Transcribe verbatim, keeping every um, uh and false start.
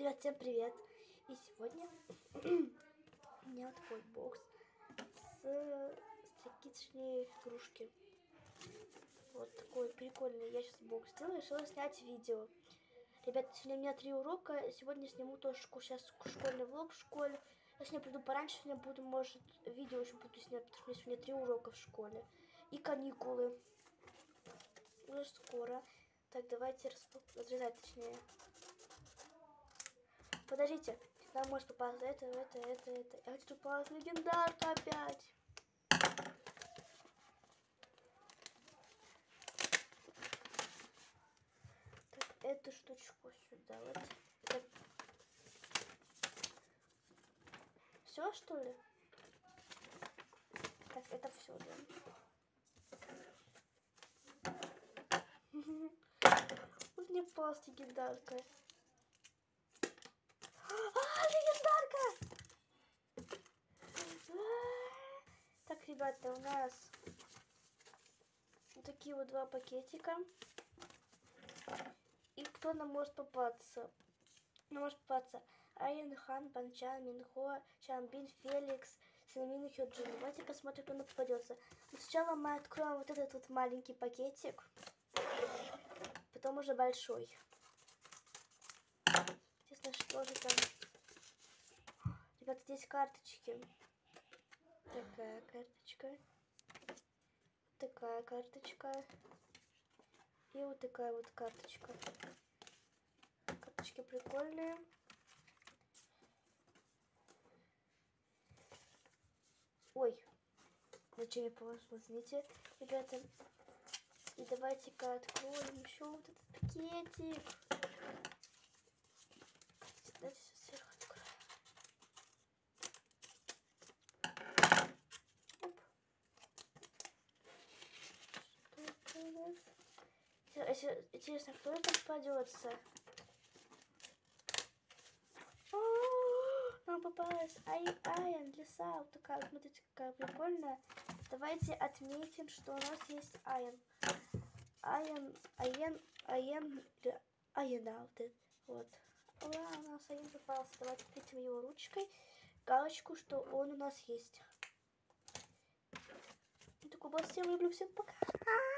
Ребят, всем привет! И сегодня у меня вот такой бокс с стрекичной игрушки. Вот такой прикольный. Я сейчас бокс сделала, решила снять видео. Ребят, сегодня у меня три урока. Сегодня сниму тоже сейчас школьный влог в школе. Я сегодня приду пораньше, сегодня буду, может, видео еще буду снять, потому что у меня сегодня три урока в школе. И каникулы. Уже скоро. Так, давайте разрезать, точнее. Подождите, нам может попасть это, это, это, это. Я хочу попасть легендарка опять. Так, эту штучку сюда. Вот. Это... Все, что ли? Так, это все, да. Вот мне попалась легендарка. А, легендарка! Так, ребята, у нас вот такие вот два пакетика. И кто нам может попасться? Нам может попасться Аян, Хан, Банчан, Минхо, Чанбин, Феликс, Синамин и Хёджин. Давайте посмотрим, кто нам попадется. Но сначала мы откроем вот этот вот маленький пакетик. Потом уже большой. Интересно, что же там? Ребята, здесь карточки. Такая карточка. Такая карточка. И вот такая вот карточка. Карточки прикольные. Ой. Зачем я положила? Извините, ребята. И давайте-ка откроем еще вот этот пакетик. Давайте сверху откроем. Оп. Что это у нас? Интересно, кто это попадется? Нам попалась Аян, лиса. Вот такая, смотрите, какая прикольная. Давайте отметим, что у нас есть Аян. Аян, Аян, Аян, Аян, да, вот это. Вот. Ура, у нас Аян попался. Давайте отметим его ручкой. Галочку, что он у нас есть. Такой бас, всем люблю, всем пока.